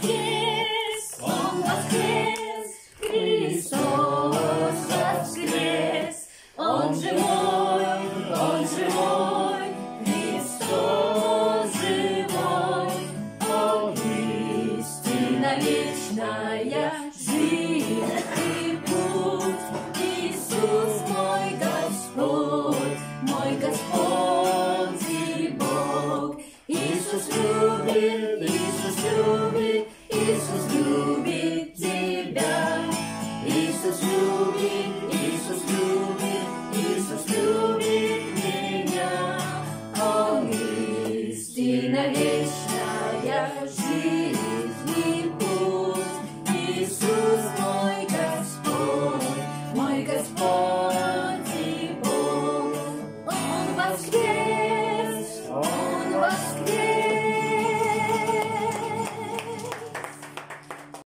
Он воскрес, Христос воскрес, Он живой, Христос живой, о, истина вечная, жизнь и путь, Иисус мой Господь и Бог. Иисус любит, Иисус любит, Иисус